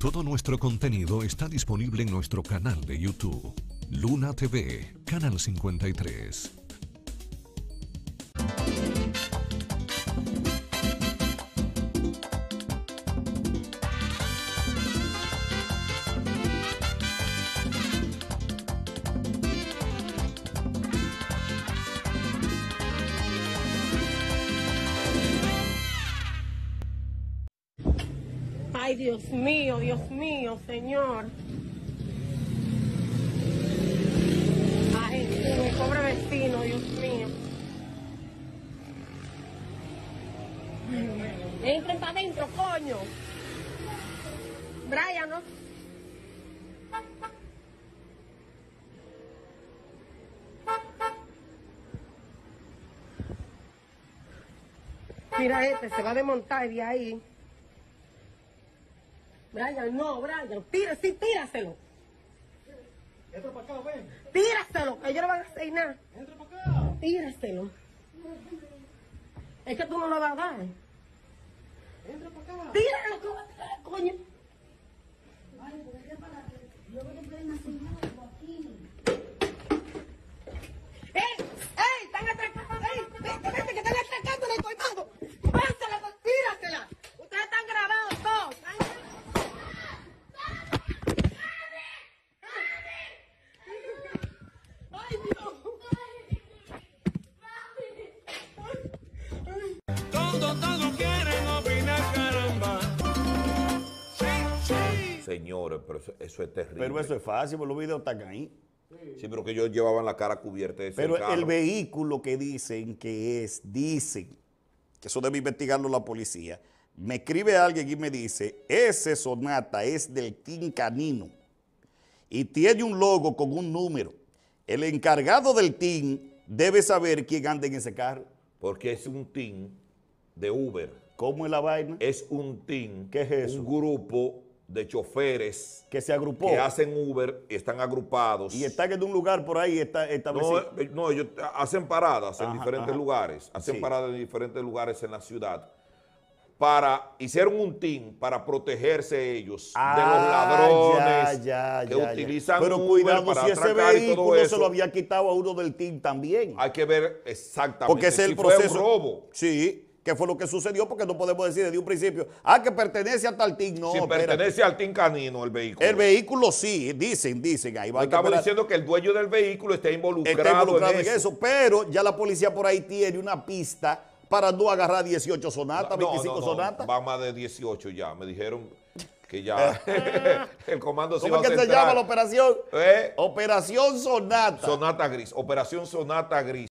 Todo nuestro contenido está disponible en nuestro canal de YouTube, Luna TV, Canal 53. Ay, Dios mío, Señor. Ay, mi pobre vecino, Dios mío. Entren para adentro, coño. Brian, ¿no? Mira, se va a desmontar de ahí. Brian, no, Brian, tíraselo. Entra para acá, ven. Tíraselo, que ellos no van a hacer nada. Entra para acá. Tíraselo. Es que tú no lo vas a dar. Entra para acá. Tíralo, que va a tirar, coño. Ay, porque es para que luego te pueden asignar algo aquí. ¡Ey! ¡Están atracando! ¡Ey! ¡Vete, que están atracando en el colmado! ¡Pásala, tírasela! Ustedes están grabados todos. ¡Ay, Dios! Todos quieren opinar, caramba. Sí. Señores, pero eso es terrible. Pero eso es fácil, porque los videos están ahí. Sí, pero que ellos llevaban la cara cubierta de ese Pero carro. el vehículo que dicen, que eso debe investigarlo la policía. Me escribe alguien y me dice, ese Sonata es del Team Canino y tiene un logo con un número. El encargado del team debe saber quién anda en ese carro. Porque es un team de Uber. ¿Cómo es la vaina? Es un team, ¿Qué es eso? un grupo de choferes Que se agrupó. que hacen Uber y están agrupados. Y están en un lugar por ahí establecido. No, ellos hacen paradas en Ajá, diferentes ajá. lugares. Hacen Sí. paradas en diferentes lugares en la ciudad. Hicieron un team para protegerse ellos de los ladrones que utilizan Pero Uber cuidado, para si ese atracar y todo vehículo se eso. lo había quitado a uno del team también. Hay que ver exactamente Porque ese es si el proceso. fue un robo. Sí, que fue lo que sucedió, porque no podemos decir desde un principio, que pertenece a tal team. No, Si espérate. pertenece al team canino el vehículo. El vehículo sí, dicen, ahí va a Estamos esperar. diciendo que el dueño del vehículo está involucrado, Está involucrado en eso. pero ya la policía por ahí tiene una pista para no agarrar 18 sonatas, 25 sonatas. Va más de 18 ya. Me dijeron que ya el comando se iba ¿Cómo a es que se centrar. llama la operación? ¿Eh? Operación Sonata. Sonata Gris. Operación Sonata Gris.